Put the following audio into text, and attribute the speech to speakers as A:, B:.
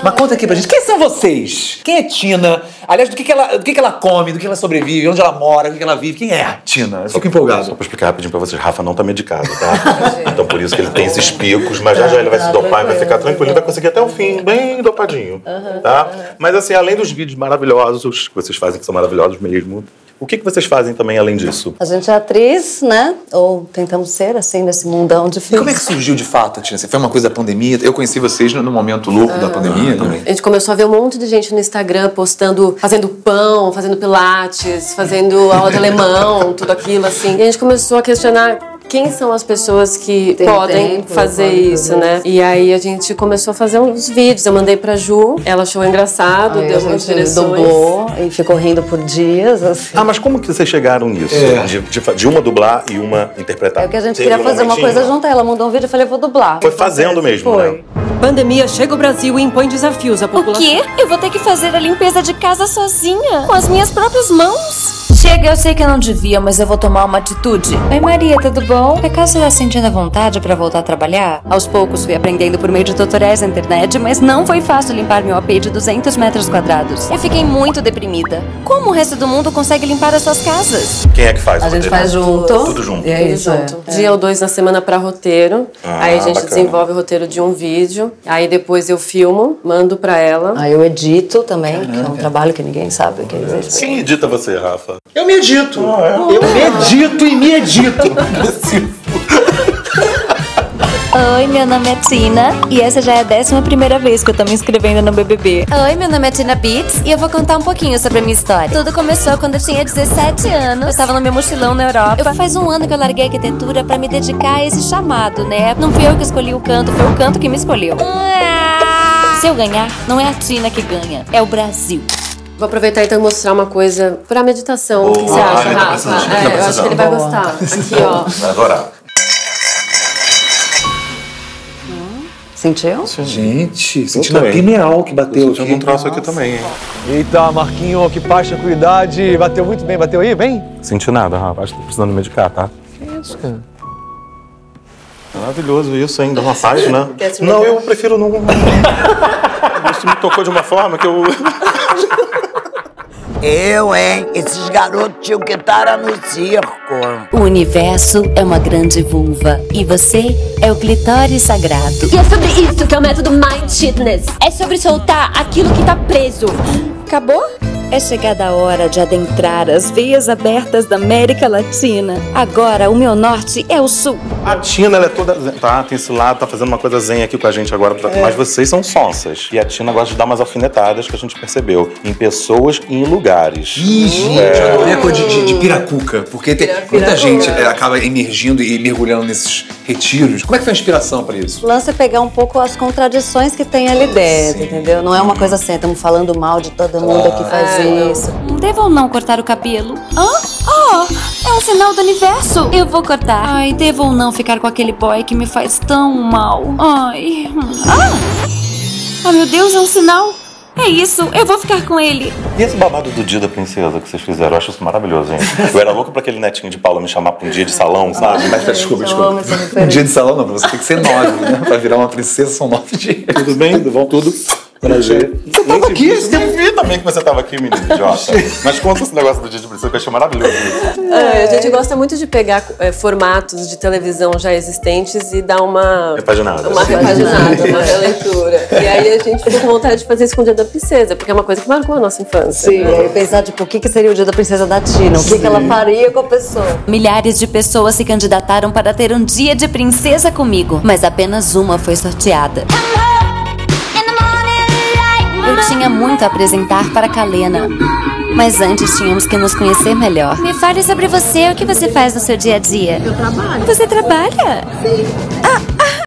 A: Mas conta aqui pra gente, quem são vocês? Quem é Tina? Aliás, do que ela come, do que ela sobrevive, onde ela mora, o que ela vive? Quem é a Tina? Eu fico empolgado.
B: Só pra explicar rapidinho pra vocês, Rafa não tá medicado, tá? Então por isso que ele tem esses picos, mas já ele vai se dopar e vai ficar tranquilo, ele vai conseguir até o fim, bem dopadinho, tá? Mas assim, além dos vídeos maravilhosos que vocês fazem, que são maravilhosos mesmo, o que vocês fazem também além disso?
C: A gente é atriz, né? Ou tentamos ser, assim, nesse mundão de
A: E
C: filme.
A: como é que surgiu de fato, Tina? Foi uma coisa da pandemia? Eu conheci vocês no momento louco da pandemia também.
D: A gente começou a ver um monte de gente no Instagram postando, fazendo pão, fazendo pilates, fazendo aula de alemão, tudo aquilo assim. E a gente começou a questionar quem são as pessoas que podem fazer isso, né? E aí a gente começou a fazer uns vídeos. Eu mandei pra Ju, ela achou engraçado,
C: Aí
D: deu
C: a
D: umas
C: gente
D: direções.
C: dublou e ficou rindo por dias, assim.
B: Ah, mas como que vocês chegaram nisso? De uma dublar e uma interpretar?
C: É que a gente
B: Teve
C: queria fazer uma
B: momentinho?
C: coisa junto, aí ela mandou um vídeo e eu falei, vou dublar.
B: Foi fazendo mesmo,
C: Foi.
B: né?
E: Pandemia chega ao Brasil e impõe desafios à
F: O
E: população.
F: quê? Eu vou ter que fazer a limpeza de casa sozinha, com as minhas próprias mãos?
G: Chega, eu sei que eu não devia, mas eu vou tomar uma atitude. Oi, Maria, tudo bom? Acaso você tá sentindo a vontade pra voltar a trabalhar?
E: Aos poucos fui aprendendo por meio de tutoriais na internet, mas não foi fácil limpar meu AP de 200 metros quadrados.
F: Eu fiquei muito deprimida. Como o resto do mundo consegue limpar as suas casas?
B: Quem é que faz?
C: A
B: o
C: gente
B: roteiro?
C: faz junto.
B: Tudo junto.
C: E é
D: Tudo
C: isso,
D: junto. Dia ou 2 na semana pra roteiro. Aí a gente
B: bacana.
D: desenvolve o roteiro de um vídeo. Aí depois eu filmo, mando pra ela.
C: Aí eu edito também, que é um trabalho que ninguém sabe o que é isso.
B: Quem edita você, Rafa?
A: Eu me edito. Eu medito e me edito.
G: Oi, meu nome é Tina e essa já é a 11ª vez que eu tô me inscrevendo no BBB.
F: Oi, meu nome é Tina Beats e eu vou contar um pouquinho sobre a minha história. Tudo começou quando eu tinha 17 anos. Eu tava no meu mochilão na Europa. Faz um ano que eu larguei a arquitetura pra me dedicar a esse chamado, né? Não fui eu que escolhi o canto, foi o canto que me escolheu. Se eu ganhar, não é a Tina que ganha, é o Brasil.
D: Vou aproveitar então e mostrar uma coisa pra meditação. O que você acha,
B: ele tá
D: Rafa?
B: precisando, ele tá
D: Eu acho que ele vai
C: precisando.
D: gostar. Aqui, ó.
B: Vai adorar.
C: Sentiu?
A: Gente, sentindo a
B: também.
A: pineal que bateu
B: Eu
A: aqui.
B: não trouxe aqui também, hein?
H: Eita, Marquinho, que paz, tranquilidade. Bateu muito bem, bateu aí, bem?
B: Senti nada, Rafa. Acho que tô precisando medicar, tá?
H: Que isso, cara?
B: Maravilhoso isso, hein? Dá uma paz, né?
D: Quer se
B: Não,
D: medicar?
B: eu prefiro não. Isso me tocou de uma forma que eu.
I: Eu, hein? Esses garotos tinham que estar no circo.
G: O universo é uma grande vulva e você é o clitóris sagrado.
F: E é sobre isso que é o método Mindfulness. É sobre soltar aquilo que tá preso.
E: Acabou? É chegada a hora de adentrar as veias abertas da América Latina. Agora o meu norte é o sul.
B: A Tina, ela é toda. Tá, tem esse lado, tá fazendo uma coisa zen aqui com a gente agora. Mas vocês são sonsas. E a Tina gosta de dar umas alfinetadas que a gente percebeu. Em pessoas e em lugares.
A: Ih, gente, eu adorei a coisa de piracuca, porque tem muita gente acaba emergindo e mergulhando nesses retiros. Como é que foi a inspiração pra isso?
C: O lance é pegar um pouco as contradições que tem ali dentro, entendeu? Não é uma coisa assim, estamos falando mal de todo mundo que faz isso.
G: Devo ou não cortar o cabelo? É um sinal do universo. Eu vou cortar. Ai, devo ou não ficar com aquele boy que me faz tão mal? Ai. Ah, meu Deus, é um sinal. É isso, eu vou ficar com ele.
B: E esse babado do dia da princesa que vocês fizeram? Eu acho isso maravilhoso, hein? Eu era louco pra aquele netinho de Paula me chamar pra um dia de salão, sabe?
A: Mas desculpa. Um dia de salão não, você tem que ser 9, né? Pra virar uma princesa são 9 dias.
B: Tudo bem? Tudo bom? Tudo? Prazer.
A: Você tava aqui?
B: Eu vi também que você tava aqui, menino idiota. Mas conta esse negócio do dia de princesa que eu achei maravilhoso isso.
D: A gente gosta muito de pegar formatos de televisão já existentes e dar uma
B: Repaginada.
D: uma repaginada, uma releitura. E aí a gente ficou com vontade de fazer isso com o Dia da Princesa, porque é uma coisa que marcou a nossa infância.
C: Sim, aí pensar, tipo, o que seria o dia da princesa da Tina? O que ela faria com a pessoa?
G: Milhares de pessoas se candidataram para ter um dia de princesa comigo, mas apenas uma foi sorteada. Eu tinha muito a apresentar para Kalena, mas antes tínhamos que nos conhecer melhor.
F: Me fale sobre você, o que você faz no seu dia a dia? Eu trabalho. Você trabalha? Sim.